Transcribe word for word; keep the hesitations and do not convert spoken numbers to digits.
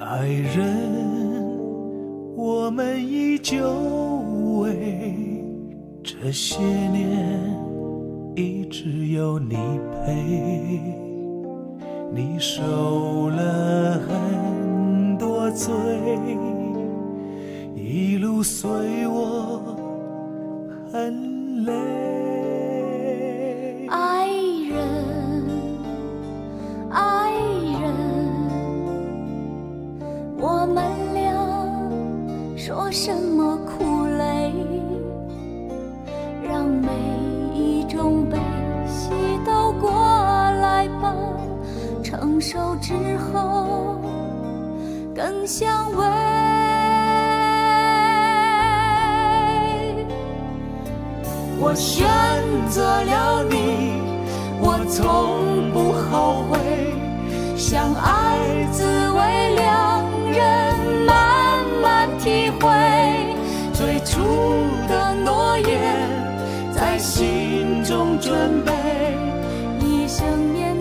爱人，我们依旧为这些年一直有你陪，你受了很多罪，一路随我很累。 爱人，爱人，我们俩说什么苦累，让每一种悲喜都过来吧，承受之后更相偎。我选择了你，我从不后悔，相爱滋味两人慢慢体会，最初的诺言在心中准备，一生年